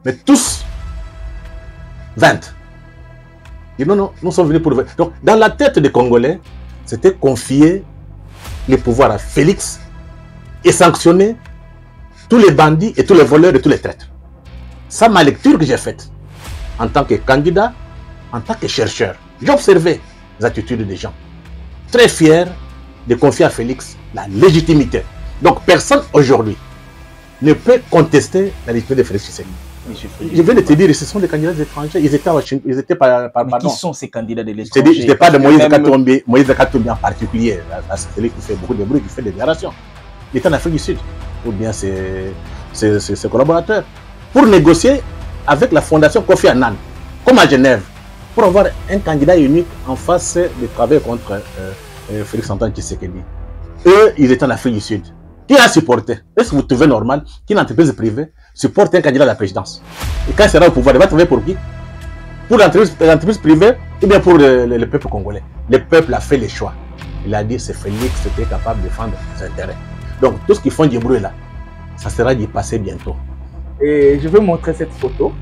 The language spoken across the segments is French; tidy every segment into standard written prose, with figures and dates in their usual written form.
Mais tous 20. Et non, non, nous sommes venus pour 20. Donc, dans la tête des Congolais, c'était confier les pouvoirs à Félix et sanctionner tous les bandits et tous les voleurs et tous les traîtres. C'est ma lecture que j'ai faite en tant que candidat, en tant que chercheur. J'ai observé les attitudes des gens. Très fiers de confier à Félix la légitimité. Donc personne aujourd'hui ne peut contester la légitimité de Félix Tshisekedi. Je viens de te dire, ce sont des candidats étrangers. Ils étaient à Washington, ils étaient pas. Mais qui sont ces candidats de l'étranger? Je ne dis pas de Moïse Katumbi en particulier, celui qui fait beaucoup de bruit, qui fait des déclarations. Il est en Afrique du Sud, ou bien ses collaborateurs, pour négocier avec la fondation Kofi Annan, comme à Genève, pour avoir un candidat unique en face de travail contre Félix Antoine Tshisekedi. Eux, ils étaient en Afrique du Sud. Qui a supporté? Est-ce que vous trouvez normal qu'une entreprise privée supporte un candidat à la présidence? Et quand il sera au pouvoir, il va travailler pour qui? Pour l'entreprise privée ou bien pour le peuple congolais? Le peuple a fait les choix. Il a dit c'est Félix qui était capable de défendre ses intérêts. Donc tout ce qu'ils font du bruit là, ça sera du passé bientôt. Et je vais montrer cette photo.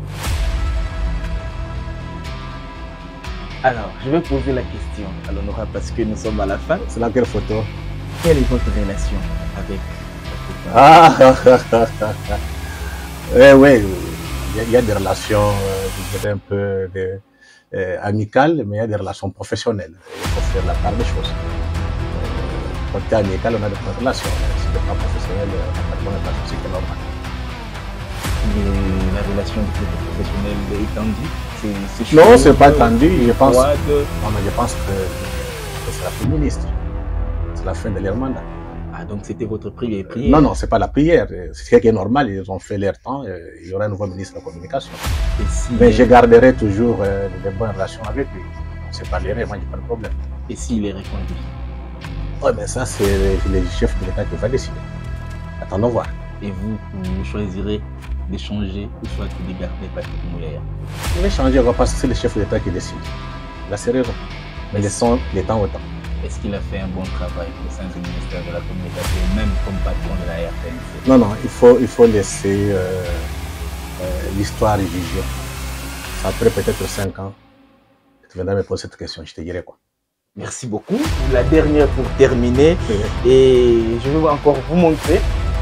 Alors, je vais poser la question à l'honorable parce que nous sommes à la fin. C'est laquelle photo? Quelle est votre relation avec oui, il y a des relations, je dirais un peu amicales, mais il y a des relations professionnelles. Il faut faire la part des choses. Côté amical, on a des relations. Si ce n'est pas professionnel, on n'a pas de souci, c'est normal. La relation professionnelle est tendue? Non, ce n'est pas tendu. Je pense que c'est la fin ministre. C'est la fin de leur mandat. Ah, donc c'était votre prière? Non, non, ce n'est pas la prière. C'est ce qui est normal. Ils ont fait leur temps. Il y aura un nouveau ministre de la communication. Mais je garderai toujours de bonnes relations avec lui. On se parlerait, moi, j'ai pas de problème. Et s'il est reconduit? Oui, mais ça, c'est le chef de l'État qui va décider. Attendons voir. Et vous choisirez de changer ou soit de garder Patrick Mouillaya? Il va changer, on va passer, c'est le chef de l'État qui décide. Là, c'est raison. Mais laissons les temps au temps. Est-ce qu'il a fait un bon travail au sein du ministère de la Communication, même comme patron de la RTNC? Non, non, il faut laisser l'histoire juger. Après peut-être 5 ans, tu viendras me poser cette question, je te dirai quoi. Merci beaucoup. La dernière pour terminer, et je vais encore vous montrer.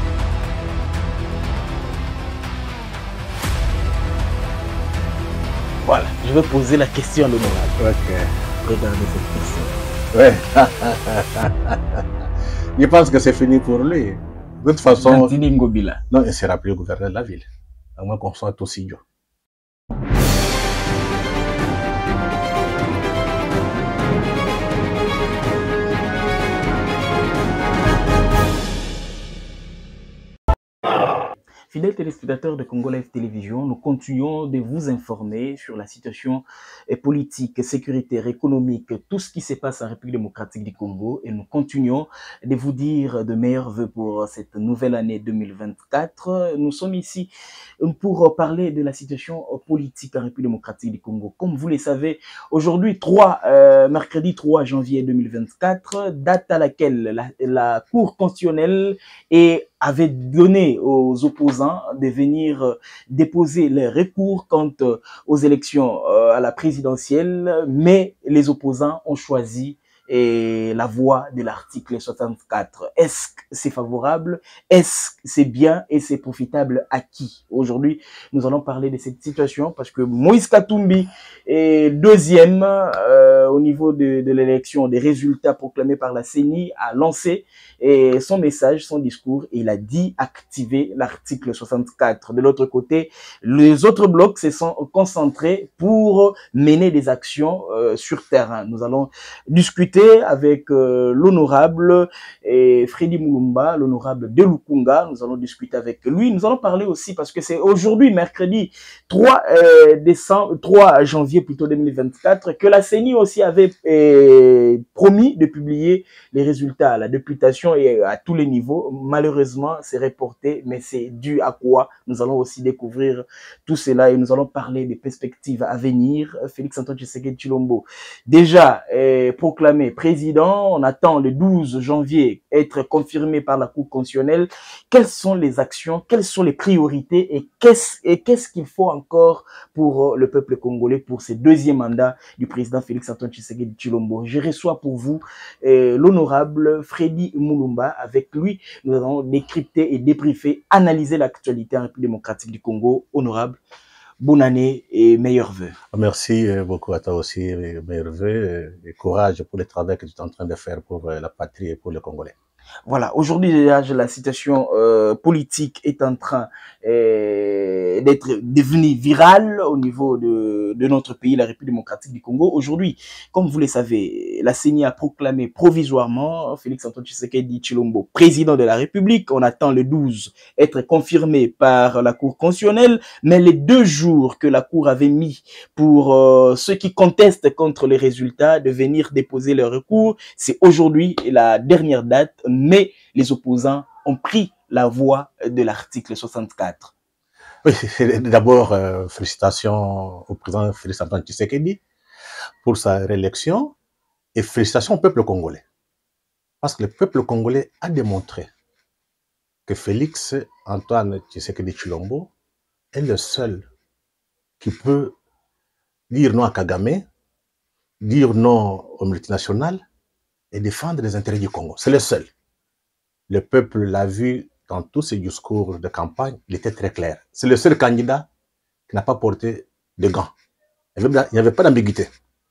Voilà, je vais poser la question à l'honorable. Ok. Regardez cette question. Ouais. Je pense que c'est fini pour lui. De toute façon, non, il ne sera plus le gouverneur de la ville. À moins qu'on soit tous idiots. Fidèles téléspectateurs de Congo Live Télévision, nous continuons de vous informer sur la situation politique, sécuritaire, économique, tout ce qui se passe en République démocratique du Congo, et nous continuons de vous dire de meilleurs vœux pour cette nouvelle année 2024. Nous sommes ici pour parler de la situation politique en République démocratique du Congo. Comme vous le savez, aujourd'hui, mercredi 3 janvier 2024, date à laquelle la Cour constitutionnelle avait donné aux opposants de venir déposer les recours quant aux élections à la présidentielle, mais les opposants ont choisi la voie de l'article 64. Est-ce que c'est favorable? Est-ce que c'est bien et c'est profitable à qui? Aujourd'hui, nous allons parler de cette situation parce que Moïse Katumbi est deuxième au niveau de l'élection, des résultats proclamés par la CENI, a lancé son message, son discours, et il a dit activer l'article 64. De l'autre côté, les autres blocs se sont concentrés pour mener des actions sur terrain. Nous allons discuter avec l'honorable Freddy Moulumba, l'honorable de Lukunga. Nous allons discuter avec lui. Nous allons parler aussi parce que c'est aujourd'hui, mercredi 3 janvier plutôt 2024, que la CENI aussi avait promis de publier les résultats à la députation et à tous les niveaux. Malheureusement, c'est reporté, mais c'est dû à quoi? Nous allons aussi découvrir tout cela et nous allons parler des perspectives à venir. Félix Antoine Tshisekedi Tshilombo, déjà proclamé confirmé président. On attend le 12 janvier être confirmé par la Cour constitutionnelle. Quelles sont les actions, quelles sont les priorités et qu'est-ce qu'il faut encore pour le peuple congolais pour ce deuxième mandat du président Félix-Antoine Tshisekedi Tshilombo? Je reçois pour vous l'honorable Freddy Mulumba. Avec lui, nous allons décrypter et débriefer, analyser l'actualité en République démocratique du Congo. Honorable, bonne année et meilleurs vœux. Merci beaucoup à toi aussi, meilleurs vœux et courage pour le travail que tu es en train de faire pour la patrie et pour les Congolais. Voilà, aujourd'hui déjà, la situation politique est en train d'être devenue virale au niveau de notre pays, la République démocratique du Congo. Aujourd'hui, comme vous le savez, la CENI a proclamé provisoirement Félix-Antoine Tshisekedi Tshilombo président de la République. On attend le 12 être confirmé par la Cour constitutionnelle, mais les 2 jours que la Cour avait mis pour ceux qui contestent contre les résultats de venir déposer leur recours, c'est aujourd'hui la dernière date. Mais les opposants ont pris la voie de l'article 64. Oui, d'abord, félicitations au président Félix-Antoine Tshisekedi pour sa réélection et félicitations au peuple congolais. Parce que le peuple congolais a démontré que Félix-Antoine Tshisekedi Tshilombo est le seul qui peut dire non à Kagame, dire non aux multinationales et défendre les intérêts du Congo. C'est le seul. Le peuple l'a vu dans tous ses discours de campagne, il était très clair. C'est le seul candidat qui n'a pas porté de gants. Il n'y avait pas d'ambiguïté.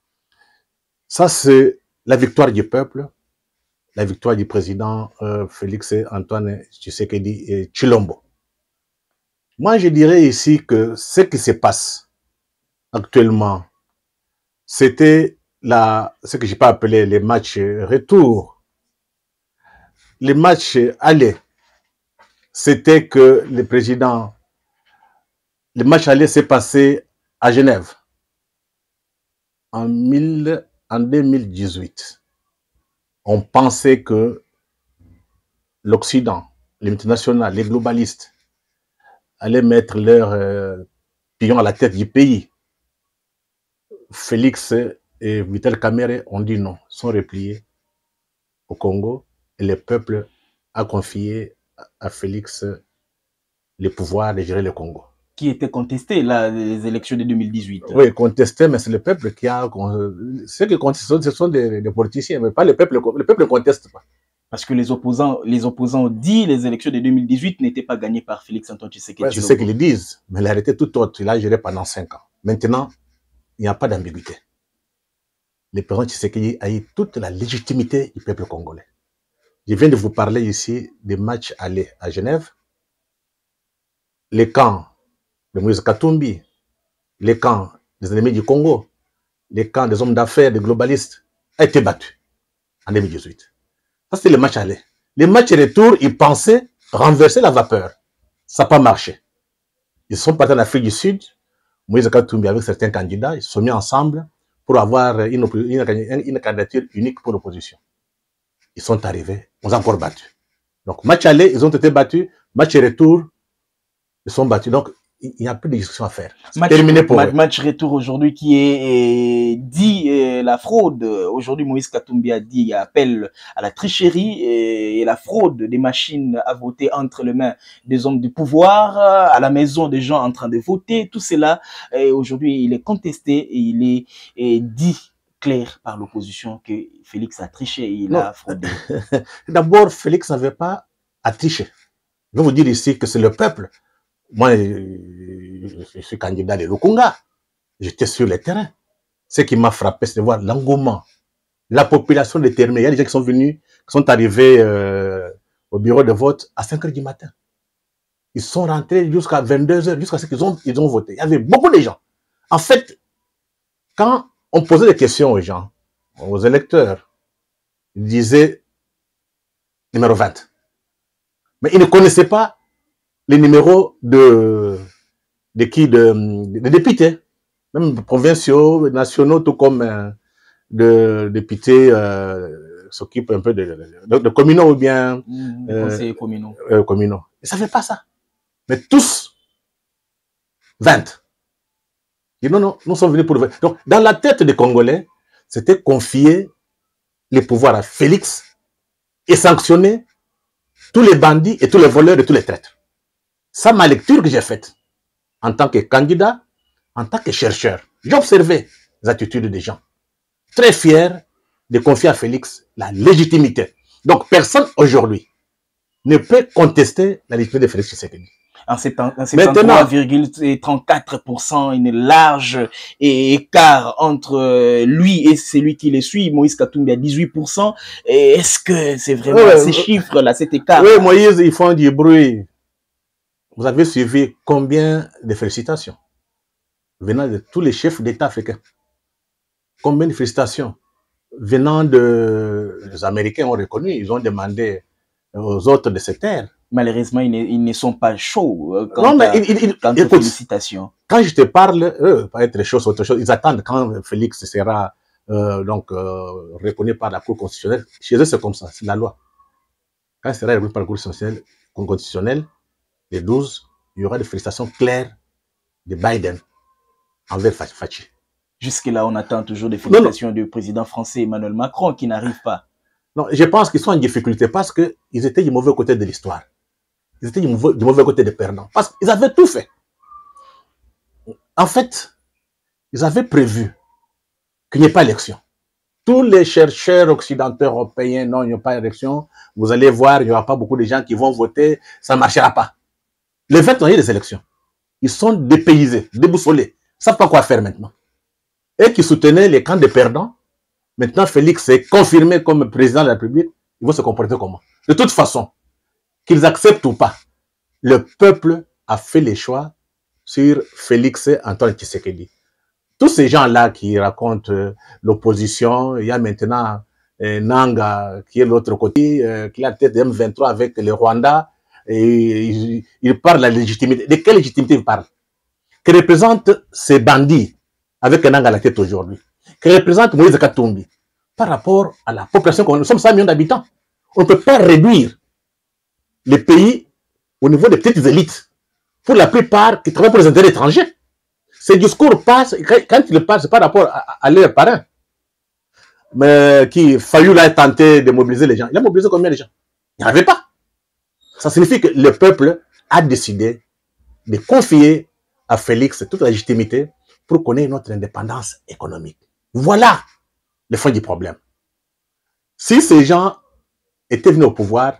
Ça, c'est la victoire du peuple, la victoire du président Félix-Antoine Tshisekedi Tshilombo. Moi, je dirais ici que ce qui se passe actuellement, c'était ce que je peux appeler les matchs retour. Les matchs allés, c'était que le match aller s'est passé à Genève en 2018. On pensait que l'Occident, les multinationales, les globalistes allaient mettre leur pion à la tête du pays. Félix et Vital Kamerhe ont dit non, sont repliés au Congo et le peuple a confié à Félix le pouvoir de gérer le Congo. Qui était contesté, là, les élections de 2018. Oui, contesté, mais c'est le peuple qui a... Ceux qui contestent, ce sont des politiciens, mais pas le peuple. Le peuple ne conteste pas. Parce que les opposants ont dit que les élections de 2018 n'étaient pas gagnées par Félix-Antoine Tshisekedi. Ouais, c'est ce qu'ils disent, mais la réalité tout autre. Il a géré pendant 5 ans. Maintenant, il n'y a pas d'ambiguïté. Le président Tshisekedi a eu toute la légitimité du peuple congolais. Je viens de vous parler ici des matchs allés à Genève. Les camps de Moïse Katumbi, les camps des ennemis du Congo, les camps des hommes d'affaires, des globalistes, ont été battus en 2018. Ça, c'était le match aller. Les matchs retour, ils pensaient renverser la vapeur. Ça n'a pas marché. Ils sont partis en Afrique du Sud. Moïse Katumbi avec certains candidats, ils se sont mis ensemble pour avoir une candidature unique pour l'opposition. Ils sont arrivés, on les a encore battus. Donc, match aller, ils ont été battus. Match retour, ils sont battus. Donc, il n'y a plus de discussion à faire. Terminé pour match retour aujourd'hui qui est dit la fraude. Aujourd'hui, Moïse Katumbi a dit, il appelle à la tricherie et la fraude des machines à voter entre les mains des hommes du pouvoir, à la maison des gens en train de voter. Tout cela, aujourd'hui, il est contesté et il est dit clair par l'opposition que Félix a triché et il a fraudé. D'abord, Félix n'avait pas à tricher. Je vais vous dire ici que c'est le peuple. Moi, je suis candidat de Lukunga. J'étais sur le terrain. Ce qui m'a frappé, c'est de voir l'engouement. La population déterminée. Il y a des gens qui sont venus, qui sont arrivés au bureau de vote à 5 h du matin. Ils sont rentrés jusqu'à 22 h, jusqu'à ce qu'ils ont voté. Il y avait beaucoup de gens. En fait, quand on posait des questions aux gens, aux électeurs, ils disaient numéro 20. Mais ils ne connaissaient pas les numéros de députés, même provinciaux, nationaux, tout comme de députés s'occupent un peu de communaux ou bien conseillers communaux. Ils ne savaient pas ça. Mais tous, 20. Et non, nous sommes venus pour 20. Donc, dans la tête des Congolais, c'était confier les pouvoirs à Félix et sanctionner tous les bandits et tous les voleurs et tous les traîtres. C'est ma lecture que j'ai faite en tant que candidat, en tant que chercheur. J'ai observé les attitudes des gens. Très fiers de confier à Félix la légitimité. Donc, personne aujourd'hui ne peut contester la légitimité de Félix Tshisekedi. En 73,34%, une large écart entre lui et celui qui le suit, Moïse Katumbi à 18%. Est-ce que c'est vraiment ces chiffres-là, cet écart? Oui, Moïse, ils font du bruit. Vous avez suivi combien de félicitations venant de tous les chefs d'État africains? Combien de félicitations venant de... Les Américains ont reconnu, ils ont demandé aux autres de se taire. Malheureusement, ils ne sont pas chauds quant aux félicitations. Quand je te parle, pas être chaud, c'est autre chose. Ils attendent quand Félix sera reconnu par la Cour constitutionnelle. Chez eux, c'est comme ça, c'est la loi. Quand il sera reconnu par la Cour constitutionnelle, les 12, il y aura des félicitations claires de Biden envers Fachi. Jusque-là, on attend toujours des félicitations du président français Emmanuel Macron qui n'arrive pas. Non, je pense qu'ils sont en difficulté parce qu'ils étaient du mauvais côté de l'histoire. Ils étaient du mauvais côté des perdants. Parce qu'ils avaient tout fait. En fait, ils avaient prévu qu'il n'y ait pas d'élection. Tous les chercheurs occidentaux européens, non, il n'y a pas d'élection. Vous allez voir, il n'y aura pas beaucoup de gens qui vont voter. Ça ne marchera pas. Les 20 ans, il y a des élections. Ils sont dépaysés, déboussolés. Ils ne savent pas quoi faire maintenant. Et qui soutenaient les camps des perdants. Maintenant, Félix est confirmé comme président de la République. Ils vont se comporter comment? De toute façon, qu'ils acceptent ou pas, le peuple a fait les choix sur Félix Antoine Tshisekedi. Tous ces gens-là qui racontent l'opposition, il y a maintenant Nanga qui est de l'autre côté, qui a la tête de M23 avec le Rwanda, et il parle de la légitimité. De quelle légitimité il parle? Que représentent ces bandits avec Nanga à la tête aujourd'hui? Que représente Moïse Katumbi par rapport à la population? Nous sommes 5 millions d'habitants. On ne peut pas réduire les pays au niveau des petites élites, pour la plupart qui travaillent pour les intérêts étrangers. Ces discours passent, quand ils passent, c'est par rapport à leurs parrains. Mais qui, Fayou a tenté de mobiliser les gens. Il a mobilisé combien de gens? Il n'y en avait pas. Ça signifie que le peuple a décidé de confier à Félix toute la légitimité pour qu'on ait notre indépendance économique. Voilà le fond du problème. Si ces gens étaient venus au pouvoir,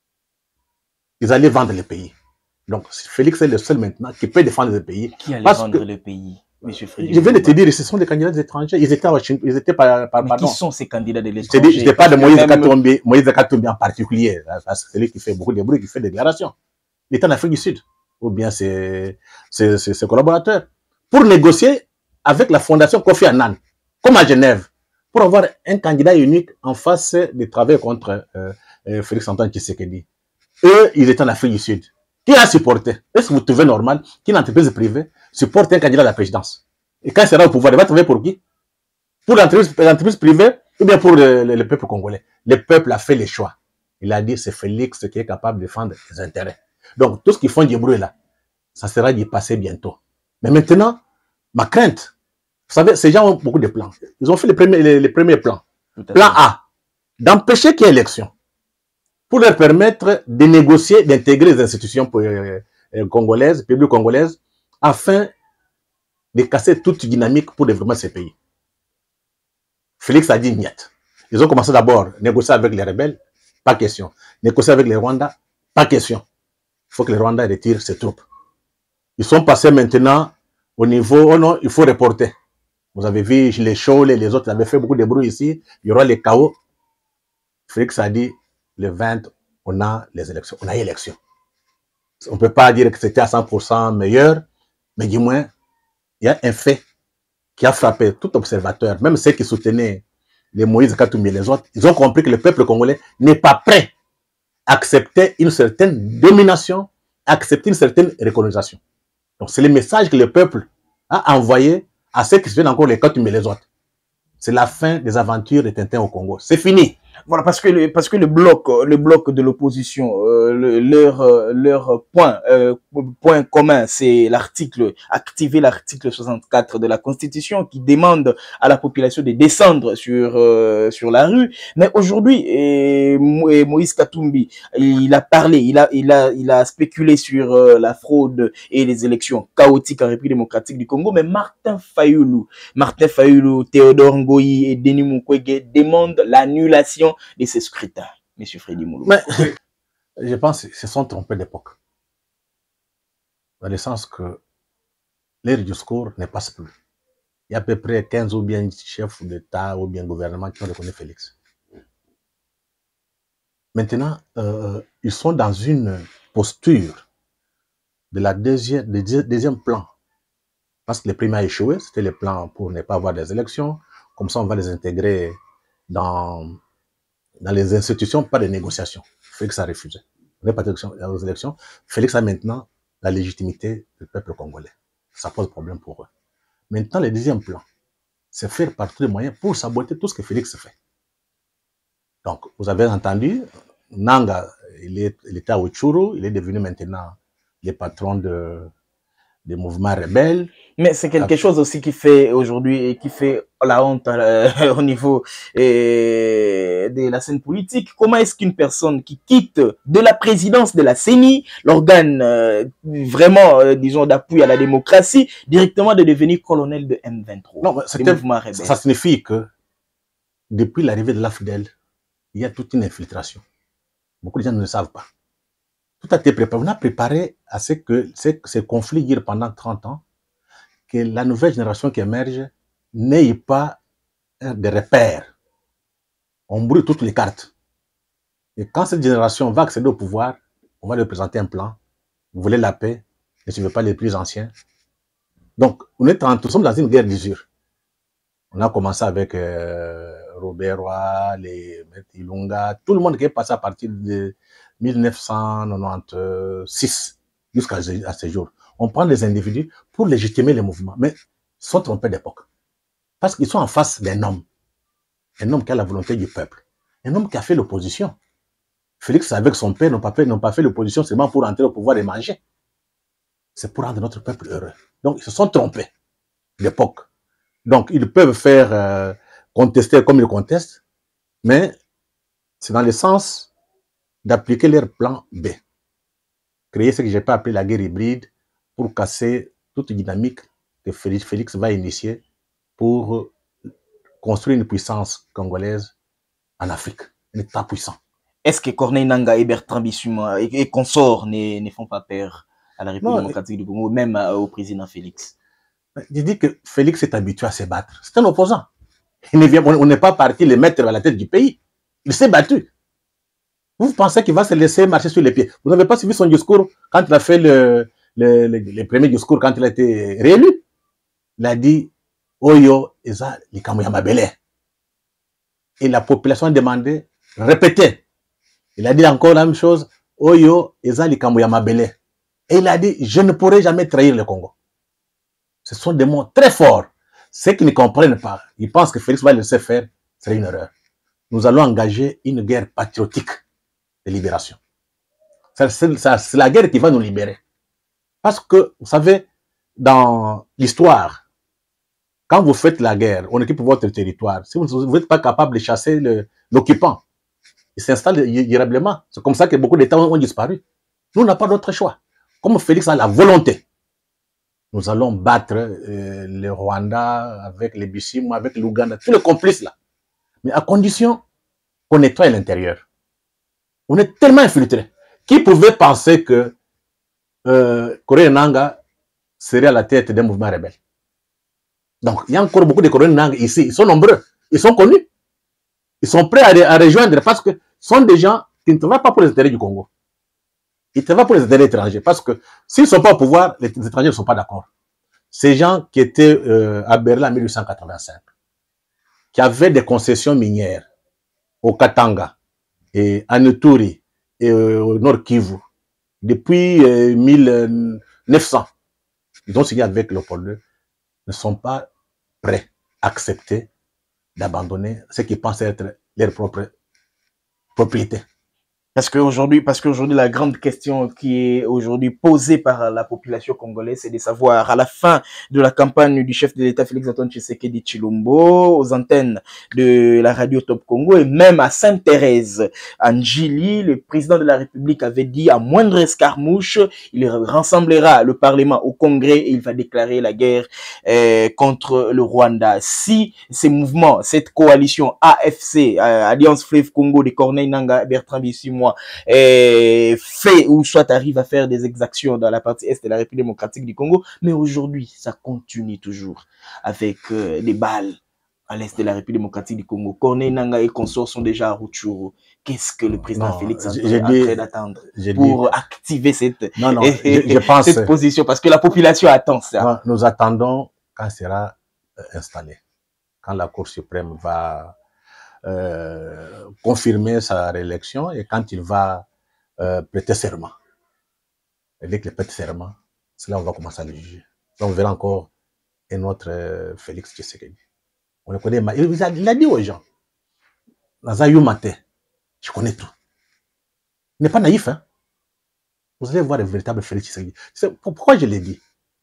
ils allaient vendre le pays. Donc, Félix est le seul maintenant qui peut défendre le pays. Qui allait vendre le pays, M. Frédéric? Je viens de te dire, ce sont des candidats étrangers. Ils étaient à Washington, ils étaient par Mais qui sont ces candidats de l'étranger? Je ne dis pas de Moïse Katumbi en particulier, parce que c'est lui qui fait beaucoup de bruit, qui fait des déclarations. Il est en Afrique du Sud, ou bien ses collaborateurs, pour négocier avec la fondation Kofi Annan, comme à Genève, pour avoir un candidat unique en face de travail contre Félix Antoine Tshisekedi. Eux, ils étaient en Afrique du Sud. Qui a supporté? Est-ce que vous trouvez normal qu'une entreprise privée supporte un candidat à la présidence? Et quand il sera au pouvoir, il va travailler pour qui? Pour l'entreprise privée ou bien pour le peuple congolais? Le peuple a fait les choix. Il a dit c'est Félix qui est capable de défendre ses intérêts. Donc, tout ce qu'ils font du bruit là, ça sera d'y passer bientôt. Mais maintenant, ma crainte, vous savez, ces gens ont beaucoup de plans. Ils ont fait les premiers plans. Plan A, d'empêcher qu'il y ait élection, pour leur permettre de négocier, d'intégrer les institutions congolaises, publiques congolaises, afin de casser toute dynamique pour développer ces pays. Félix a dit niet. Ils ont commencé d'abord à négocier avec les rebelles, pas question. Négocier avec les Rwandais, pas question. Il faut que les Rwandais retirent ses troupes. Ils sont passés maintenant au niveau, oh non, il faut reporter. Vous avez vu les Chaules et les autres avaient fait beaucoup de bruit ici, il y aura les chaos. Félix a dit, le 20, on a les élections, on a élection. On ne peut pas dire que c'était à 100% meilleur, mais du moins, il y a un fait qui a frappé tout observateur, même ceux qui soutenaient les Moïse Katumbi et les autres, ils ont compris que le peuple congolais n'est pas prêt à accepter une certaine domination, à accepter une certaine recolonisation. Donc c'est le message que le peuple a envoyé à ceux qui se viennent encore les Katumbi et les autres. C'est la fin des aventures de Tintin au Congo. C'est fini. Voilà, parce que le bloc de l'opposition, leur point commun, c'est activer l'article 64 de la Constitution qui demande à la population de descendre sur la rue. Mais aujourd'hui, Moïse Katumbi, il a parlé, il a spéculé sur la fraude et les élections chaotiques en République démocratique du Congo. Mais Martin Fayulu, Théodore Ngoyi et Denis Mukwege demandent l'annulation de ces scrutins, M. Freddy Moulou. Mais je pense qu'ils se sont trompés d'époque. Dans le sens que leur discours ne passe plus. Il y a à peu près 15 ou bien chefs d'État ou bien gouvernement qui ont reconnu Félix. Maintenant, ils sont dans une posture de la deuxième plan. Parce que le premier a échoué, c'était le plan pour ne pas avoir des élections. Comme ça, on va les intégrer dans les institutions, pas de négociations. Félix a refusé. On n'est pas aux élections. Félix a maintenant la légitimité du peuple congolais. Ça pose problème pour eux. Maintenant, le deuxième plan, c'est faire par tous les moyens pour saboter tout ce que Félix fait. Donc, vous avez entendu, Nanga, il était à Utshuru, il est devenu maintenant le patron des mouvements rebelles. Mais c'est quelque chose aussi qui fait aujourd'hui et qui fait la honte au niveau de la scène politique. Comment est-ce qu'une personne qui quitte de la présidence de la CENI, l'organe vraiment, disons, d'appui à la démocratie, directement de devenir colonel de M23? Non, ça signifie que depuis l'arrivée de l'AFDEL, il y a toute une infiltration. Beaucoup de gens ne le savent pas. Tout a été préparé. On a préparé à ce que ces conflits durent pendant 30 ans, que la nouvelle génération qui émerge n'ait pas de repères. On brûle toutes les cartes. Et quand cette génération va accéder au pouvoir, on va lui présenter un plan. Vous voulez la paix, ne suivez pas les plus anciens. Donc, nous sommes dans une guerre d'usure. On a commencé avec Robert Roy, les Ilunga, tout le monde qui est passé à partir de 1996 jusqu'à ce jour. On prend les individus pour légitimer les mouvements, mais ils sont trompés d'époque. Parce qu'ils sont en face d'un homme. Un homme qui a la volonté du peuple. Un homme qui a fait l'opposition. Félix, avec son père, n'ont pas fait l'opposition seulement pour entrer au pouvoir et manger. C'est pour rendre notre peuple heureux. Donc, ils se sont trompés d'époque. Donc, ils peuvent faire contester comme ils contestent, mais c'est dans le sens d'appliquer leur plan B. Créer ce que je peux appeler la guerre hybride pour casser toute dynamique que Félix va initier pour construire une puissance congolaise en Afrique, un État puissant. Est-ce que Corneille Nangaa et Bertrand Bichouma et consorts ne font pas peur à la République démocratique du Congo, même au président Félix? Je dis que Félix est habitué à se battre. C'est un opposant. On n'est pas parti les mettre à la tête du pays. Il s'est battu. Vous pensez qu'il va se laisser marcher sur les pieds? Vous n'avez pas suivi son discours quand il a fait le premier discours, quand il a été réélu? Il a dit Oyo eza likambo ya mabele. Et la population a demandé, répétez. Il a dit encore la même chose, Oyo eza likambo ya mabele. Et il a dit, je ne pourrai jamais trahir le Congo. Ce sont des mots très forts. Ceux qui ne comprennent pas, ils pensent que Félix va le laisser faire, c'est une erreur. Nous allons engager une guerre patriotique de libération. C'est la guerre qui va nous libérer. Parce que, vous savez, dans l'histoire, quand vous faites la guerre, on occupe votre territoire. Si vous n'êtes pas capable de chasser l'occupant, il s'installe durablement. C'est comme ça que beaucoup d'États ont disparu. Nous, on n'a pas d'autre choix. Comme Félix a la volonté, nous allons battre le Rwanda avec les Bichimu, avec l'Ouganda, tous les complices là. Mais à condition qu'on nettoie l'intérieur. On est tellement infiltrés. Qui pouvait penser que Corneille Nangaa serait à la tête d'un mouvement rebelle? Donc, il y a encore beaucoup de Corneille Nangaa ici. Ils sont nombreux. Ils sont connus. Ils sont prêts à rejoindre parce que ce sont des gens qui ne travaillent pas pour les intérêts du Congo. Ils travaillent pour les intérêts étrangers. Parce que s'ils ne sont pas au pouvoir, les étrangers ne sont pas d'accord. Ces gens qui étaient à Berlin en 1885, qui avaient des concessions minières au Katanga, et à Ituri et au Nord Kivu, depuis 1900, ils ont signé avec Léopold II, ne sont pas prêts à accepter d'abandonner ce qu'ils pensent être leur propre propriété. Parce qu'aujourd'hui, la grande question qui est aujourd'hui posée par la population congolaise, c'est de savoir, à la fin de la campagne du chef de l'État Félix-Antoine Tshisekedi Tshilombo, aux antennes de la radio Top Congo et même à Sainte-Thérèse, en Djili, le président de la République avait dit à moindre escarmouche, il rassemblera le Parlement au Congrès et il va déclarer la guerre contre le Rwanda. Si ces mouvements, cette coalition AFC, Alliance Fleuve Congo de Corneille Nangaa, Bertrand Bisimwa, fait ou soit arrive à faire des exactions dans la partie est de la République démocratique du Congo, mais aujourd'hui, ça continue toujours avec des balles à l'est de la République démocratique du Congo. Corneille Nangaa et consorts sont déjà à Rutshuru. Qu'est-ce que le président Félix est en train d'attendre pour activer cette, cette position? Parce que la population attend ça. Non, nous attendons quand sera installé, quand la Cour suprême va confirmer sa réélection et quand il va prêter serment. Et dès qu'il prête serment, c'est là où on va commencer à le juger. Là, on verra encore un autre Félix Tshisekedi. On le connaît, il a dit aux gens, Nazayu Mate, je connais tout. Il n'est pas naïf, hein. Vous allez voir le véritable Félix Tshisekedi. Pourquoi je l'ai dit?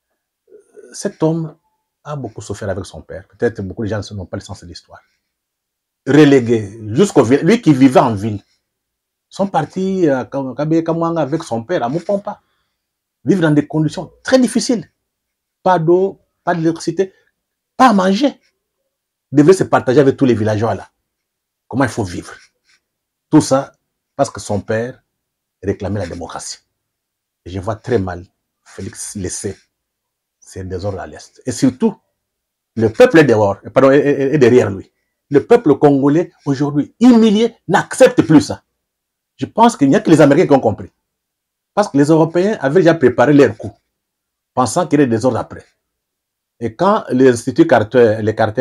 Cet homme a beaucoup souffert avec son père. Peut-être beaucoup de gens n'ont pas le sens de l'histoire. Relégué jusqu'au village, lui qui vivait en ville, sont partis à Kamwanga avec son père à Mupompa, vivre dans des conditions très difficiles. Pas d'eau, pas d'électricité, pas à manger. Ils devaient se partager avec tous les villageois là. Comment il faut vivre. Tout ça parce que son père réclamait la démocratie. Et je vois très mal Félix laisser ces désordres à l'Est. Et surtout, le peuple est dehors, pardon, est derrière lui. Le peuple congolais, aujourd'hui, humilié, n'accepte plus ça. Je pense qu'il n'y a que les Américains qui ont compris. Parce que les Européens avaient déjà préparé leur coup, pensant qu'il y aurait des ordres après. Et quand l'Institut Carter,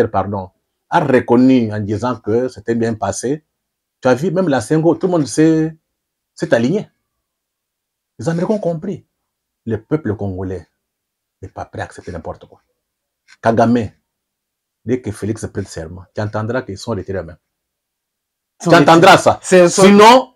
a reconnu en disant que c'était bien passé, tu as vu, même la Sengo, tout le monde s'est aligné. Les Américains ont compris. Le peuple congolais n'est pas prêt à accepter n'importe quoi. Kagame, dès que Félix prête serment, tu entendras qu'ils sont retirés eux-mêmes. Tu entendras ça. Sinon,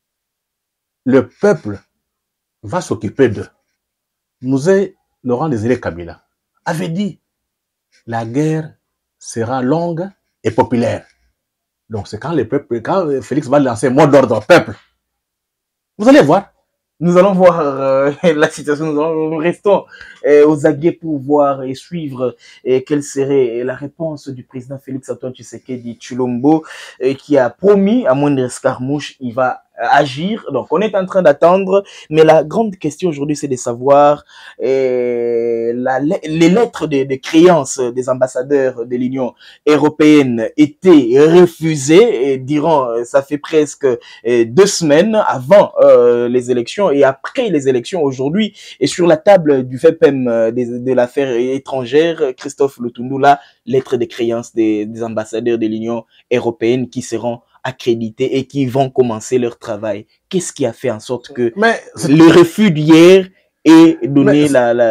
le peuple va s'occuper d'eux. Mouzé Laurent Désiré Kabila avait dit la guerre sera longue et populaire. Donc c'est quand Félix va lancer un mot d'ordre au peuple. Vous allez voir. Nous allons voir la situation, nous restons aux aguets pour voir et suivre quelle serait la réponse du président Félix-Antoine Tshisekedi Tshilombo qui a promis, à moindre escarmouche, il va agir. Donc on est en train d'attendre, mais la grande question aujourd'hui c'est de savoir les lettres de créance des ambassadeurs de l'Union européenne étaient refusées, et diront ça fait presque 2 semaines avant les élections et après les élections aujourd'hui, et sur la table du FEPEM de l'affaire étrangère, Christophe Lutundula, lettres de créance des ambassadeurs de l'Union européenne qui seront accrédités et qui vont commencer leur travail. Qu'est-ce qui a fait en sorte que le refus d'hier ait donné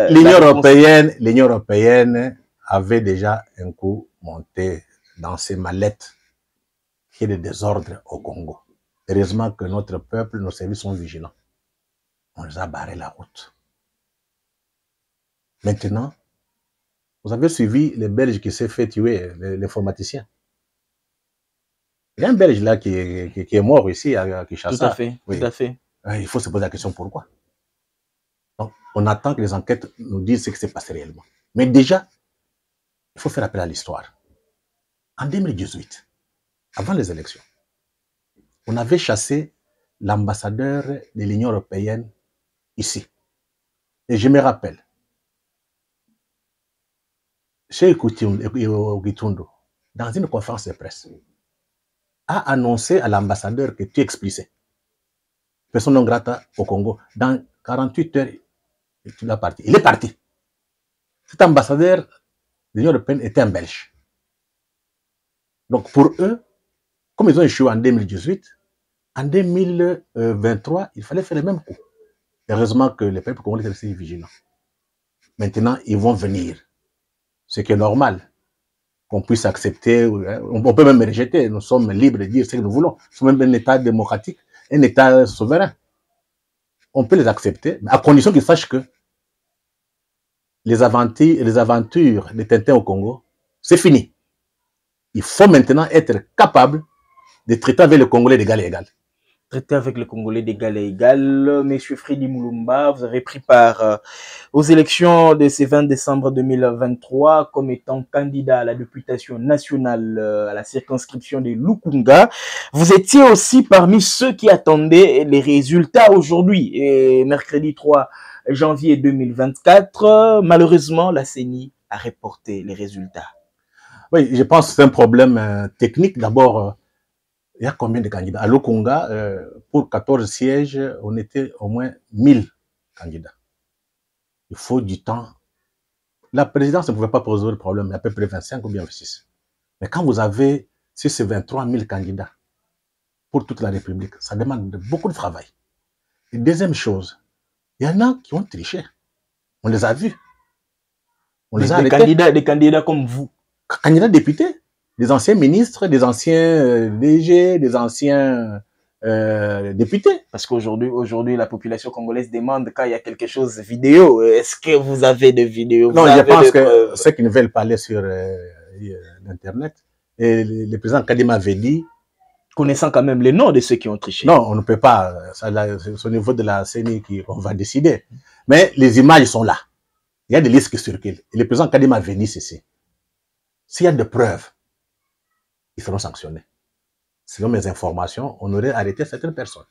l'Union européenne avait déjà un coup monté dans ses mallettes qui est de désordre au Congo. Heureusement que notre peuple, nos services sont vigilants. On les a barré la route. Maintenant, vous avez suivi les Belges qui s'est fait tuer, l'informaticien. Il y a un Belge là qui est mort ici à Kinshasa. Tout à fait, oui. Tout à fait. Il faut se poser la question pourquoi. Donc, on attend que les enquêtes nous disent ce qui s'est passé réellement. Mais déjà, il faut faire appel à l'histoire. En 2018, avant les élections, on avait chassé l'ambassadeur de l'Union européenne ici. Et je me rappelle, chez Gitundo, dans une conférence de presse, a annoncé à l'ambassadeur que tu es expulsé. Personne non grata au Congo. Dans 48 heures, il est parti. Il est parti. Cet ambassadeur de l'Union européenne était un Belge. Donc pour eux, comme ils ont échoué en 2018, en 2023, il fallait faire le même coup. Heureusement que les peuples congolais étaient restés vigilants. Maintenant, ils vont venir. Ce qui est normal. qu'on puisse accepter, on peut même rejeter. Nous sommes libres de dire ce que nous voulons. Nous sommes même un État démocratique, un État souverain. On peut les accepter, mais à condition qu'ils sachent que les aventures de Tintin au Congo, c'est fini. Il faut maintenant être capable de traiter avec le Congolais d'égal à égal. Traiter avec le Congolais d'égal à égal. Monsieur Freddy Mulumba, vous avez pris part aux élections de ce 20 décembre 2023 comme étant candidat à la députation nationale à la circonscription de Lukunga. Vous étiez aussi parmi ceux qui attendaient les résultats aujourd'hui, et mercredi 3 janvier 2024. Malheureusement, la CENI a reporté les résultats. Oui, je pense que c'est un problème technique. D'abord, il y a combien de candidats? À Lukunga, pour 14 sièges, on était au moins 1000 candidats. Il faut du temps. La présidence ne pouvait pas poser le problème, il y a à peu près 25 ou bien 26. Mais quand vous avez, si c'est 23 000 candidats pour toute la République, ça demande beaucoup de travail. Et deuxième chose, il y en a qui ont triché. On les a vus. On les a arrêtés. Des candidats comme vous. Candidats députés, des anciens ministres, des anciens DG, des anciens députés. Parce qu'aujourd'hui, la population congolaise demande quand il y a quelque chose vidéo. Est-ce que vous avez des vidéos? Non, je pense que ceux qui ne veulent pas aller sur Internet, et le président Kadima avait dit... Connaissant quand même les noms de ceux qui ont triché. Non, on ne peut pas. C'est au niveau de la CENI qu'on va décider. Mais les images sont là. Il y a des listes qui circulent. Et le président Kadima avait dit ceci. S'il y a des preuves, ils seront sanctionnés. Selon mes informations, on aurait arrêté certaines personnes.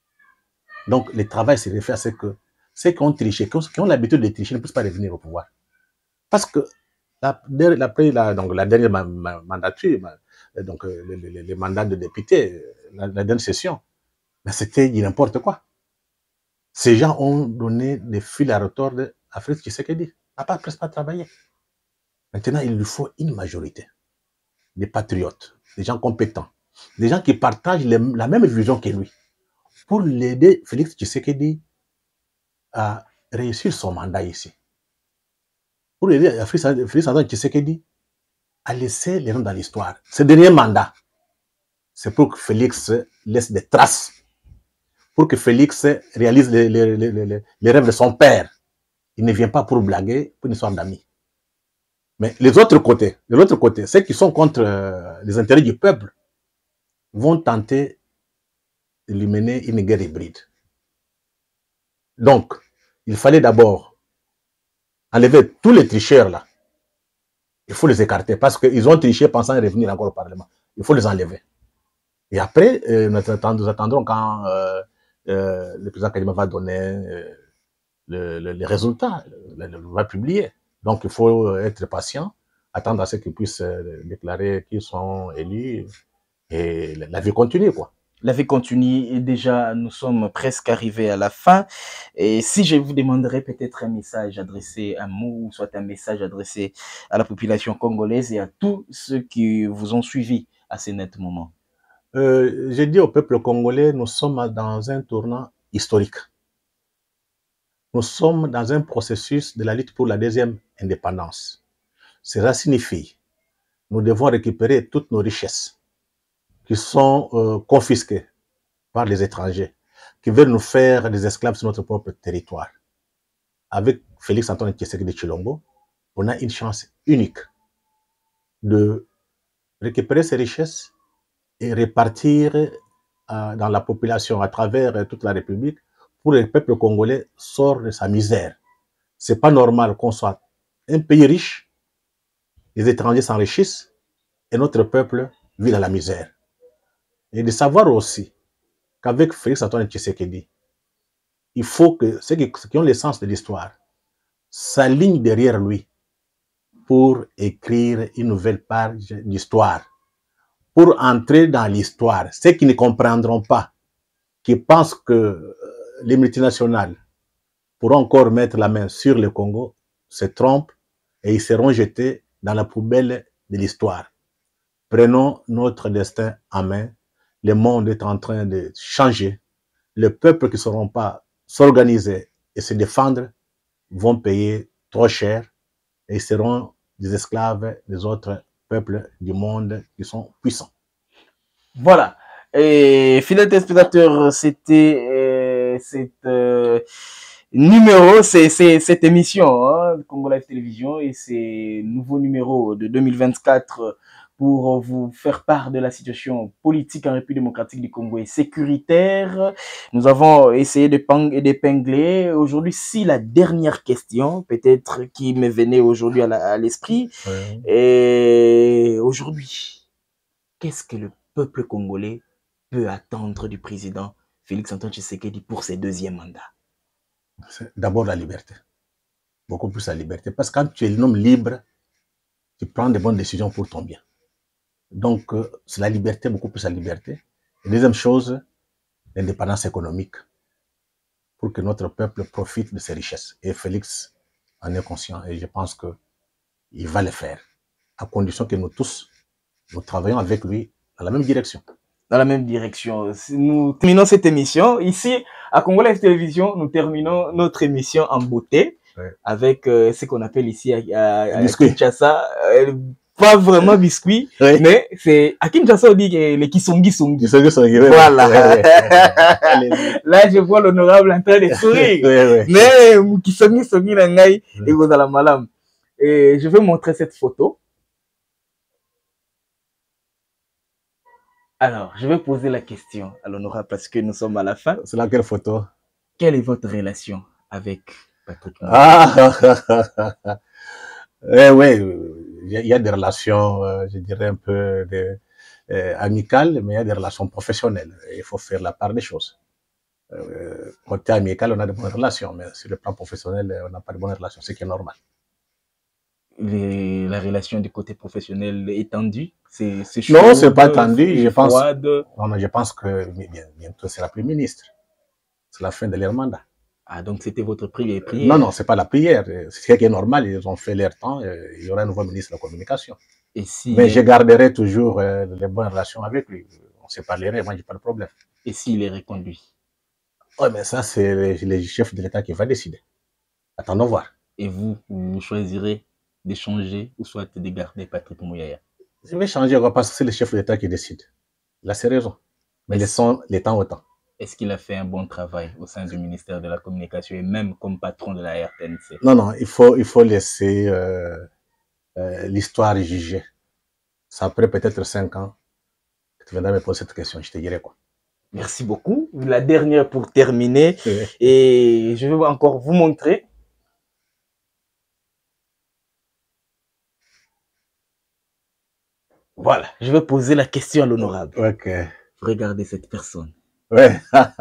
Donc, le travail se réfère à ce que ceux qui ont triché, qui ont l'habitude de tricher, ne puissent pas revenir au pouvoir. Parce que la dernière mandature, donc les mandats de députés, la dernière session, c'était n'importe quoi. Ces gens ont donné des fils à retordre à Félix Tshisekedi. Il n'a presque pas travaillé. Maintenant, il lui faut une majorité. Des patriotes, des gens compétents, des gens qui partagent la même vision que lui, pour l'aider Félix Tshisekedi à réussir son mandat ici. Pour aider Félix Antoine Tshisekedi à laisser les noms dans l'histoire. Ce dernier mandat, c'est pour que Félix laisse des traces, pour que Félix réalise les rêves de son père. Il ne vient pas pour blaguer, pour une histoire d'amis. Mais de l'autre côté, ceux qui sont contre les intérêts du peuple vont tenter de lui mener une guerre hybride. Donc, il fallait d'abord enlever tous les tricheurs là. Il faut les écarter parce qu'ils ont triché pensant revenir encore au Parlement. Il faut les enlever. Et après, nous attendrons quand le président Kadima va donner les résultats, va publier. Donc, il faut être patient, attendre à ce qu'ils puissent déclarer qu'ils sont élus et la vie continue, quoi. La vie continue et déjà, nous sommes presque arrivés à la fin. Et si je vous demanderais peut-être un message adressé, un mot, soit un message adressé à la population congolaise et à tous ceux qui vous ont suivi à ce net moment. J'ai dit au peuple congolais, nous sommes dans un tournant historique. Nous sommes dans un processus de la lutte pour la deuxième indépendance. Cela signifie que nous devons récupérer toutes nos richesses qui sont confisquées par les étrangers, qui veulent nous faire des esclaves sur notre propre territoire. Avec Félix Antoine Tshisekedi Tshilombo, on a une chance unique de récupérer ces richesses et répartir dans la population à travers toute la République pour que le peuple congolais sorte de sa misère. C'est pas normal qu'on soit un pays riche, les étrangers s'enrichissent et notre peuple vit dans la misère. Et de savoir aussi qu'avec Félix Antoine Tshisekedi, il faut que ceux qui ont l'essence de l'histoire s'alignent derrière lui pour écrire une nouvelle page d'histoire, pour entrer dans l'histoire. Ceux qui ne comprendront pas, qui pensent que les multinationales pourront encore mettre la main sur le Congo, se trompent et ils seront jetés dans la poubelle de l'histoire. Prenons notre destin en main. Le monde est en train de changer. Les peuples qui ne sauront pas s'organiser et se défendre vont payer trop cher et seront des esclaves des autres peuples. peuples du monde qui sont puissants. Voilà. Et fidèles téléspectateurs, c'était cette émission hein, de Congo Live Télévision et ces nouveaux numéros de 2024 pour vous faire part de la situation politique en République démocratique du Congo et sécuritaire. Nous avons essayé d'épingler aujourd'hui, si la dernière question, peut-être qui me venait aujourd'hui à l'esprit, et aujourd'hui, qu'est-ce que le peuple congolais peut attendre du président Félix-Antoine Tshisekedi pour ses deuxièmes mandats? C'est d'abord la liberté. Beaucoup plus la liberté. Parce que quand tu es un homme libre, tu prends des bonnes décisions pour ton bien. Donc, c'est la liberté, beaucoup plus la liberté. Et deuxième chose, l'indépendance économique. Pour que notre peuple profite de ses richesses. Et Félix en est conscient. Et je pense qu'il va le faire. À condition que nous tous, nous travaillons avec lui dans la même direction. Dans la même direction. Nous terminons cette émission. Ici, à Congo Live Télévision, nous terminons notre émission en beauté. Ouais. Avec ce qu'on appelle ici à Kinshasa, pas vraiment biscuit, ouais. Mais c'est à Kinshasa on dit les kisongi. Voilà. Ouais. Là, je vois l'honorable en train de sourire. Ouais. Mais kisongi nangai et vous allez malam. Et je vais montrer cette photo. Alors, je vais poser la question à l'honorable parce que nous sommes à la fin. C'est laquelle photo? Quelle est votre relation avec Patrick? Oui, il y a des relations, je dirais un peu amicales, mais il y a des relations professionnelles. Il faut faire la part des choses. Côté amical, on a de bonnes relations, mais sur le plan professionnel, on n'a pas de bonnes relations, ce qui est normal. La relation du côté professionnel est tendue? Non, c'est pas tendu. Je pense que bientôt c'est la Premier ministre. C'est la fin de leur mandat. Ah, donc c'était votre prière? Non, c'est pas la prière. C'est ce qui est normal. Ils ont fait leur temps. Il y aura un nouveau ministre de la Communication. Mais je garderai toujours les bonnes relations avec lui. On se parlerait, moi, j'ai pas de problème. Et s'il est reconduit? Oui, mais ça, c'est le chef de l'État qui va décider. Attendons voir. Et vous choisirez de changer ou soit de garder Patrick Mouyaya? Je vais changer parce que c'est le chef de l'État qui décide. Là, c'est raison. Mais laissons les temps au temps. Est-ce qu'il a fait un bon travail au sein du ministère de la Communication et même comme patron de la RTNC? Non, il faut laisser l'histoire juger. Ça après peut-être 5 ans que tu viendras me poser cette question, je te dirai quoi. Merci beaucoup. La dernière pour terminer. Et je vais encore vous montrer. Voilà, je vais poser la question à l'honorable. Ok. Regardez cette personne. Ouais.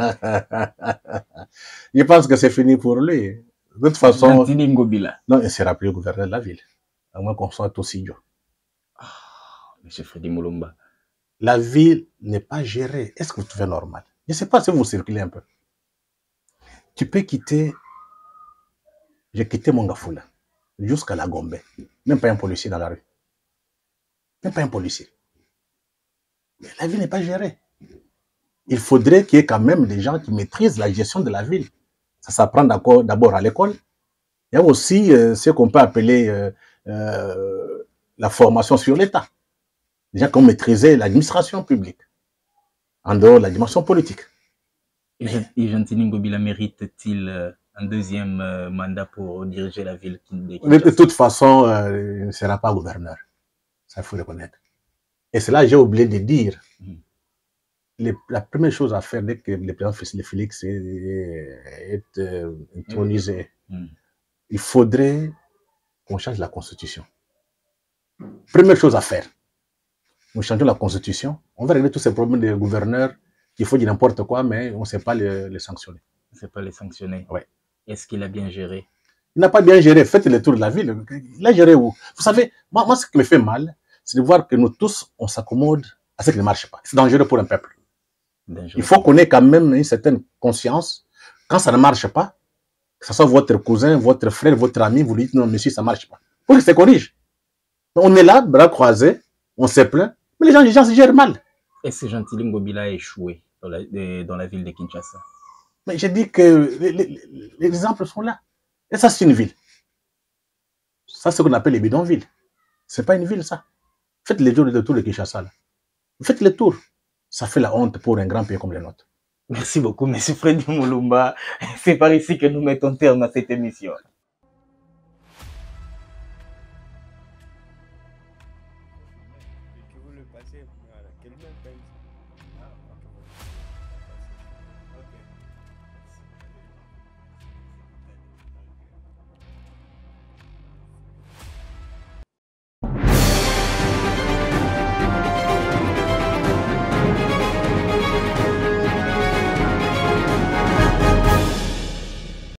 Je pense que c'est fini pour lui. De toute façon. Gentili Ngobila. Non, il ne sera plus le gouverneur de la ville. À moins qu'on soit aussi idiot. Monsieur Freddy Moulomba. La ville n'est pas gérée. Est-ce que vous trouvez normal? Je ne sais pas si vous circulez un peu. Tu peux quitter. J'ai quitté Mongafula jusqu'à la Gombe. Même pas un policier dans la rue. Même pas un policier. Mais la ville n'est pas gérée. Il faudrait qu'il y ait quand même des gens qui maîtrisent la gestion de la ville. Ça s'apprend d'abord à l'école. Il y a aussi ce qu'on peut appeler la formation sur l'État. Des gens qui ont maîtrisé l'administration publique, en dehors de la dimension politique. Et Gentili Ngobila mérite-t-il un deuxième mandat pour diriger la ville? De toute façon, il ne sera pas gouverneur. Ça, il faut le reconnaître. Et c'est là que j'ai oublié de dire. La première chose à faire dès que le président Félix est intronisé, il faudrait qu'on change la constitution. Première chose à faire, nous changeons la constitution, on va régler tous ces problèmes de gouverneurs qui font du n'importe quoi, mais on ne sait pas les sanctionner. On ne sait pas les sanctionner. Ouais. Est-ce qu'il a bien géré? Il n'a pas bien géré. Faites le tour de la ville. Il a géré où? Vous savez, moi, ce qui me fait mal, c'est de voir que nous tous, on s'accommode à ce qui ne marche pas. C'est dangereux pour un peuple. Dangereux. Il faut qu'on ait quand même une certaine conscience. Quand ça ne marche pas, que ce soit votre cousin, votre frère, votre ami, vous lui dites non, monsieur, ça ne marche pas. Pour qu'il se corrige. On est là, bras croisés, on se plaint, mais les gens se gèrent mal. Est-ce que Gentili Ngobila a échoué dans la ville de Kinshasa? Mais j'ai dit que les exemples sont là. Et ça, c'est une ville. Ça, c'est ce qu'on appelle les bidonvilles. C'est pas une ville, ça. Faites le tour de Kinshasa. Là. Faites le tour. Ça fait la honte pour un grand pays comme le nôtre. Merci beaucoup, M. Freddy Moulumba. C'est par ici que nous mettons terme à cette émission. Voilà, quel même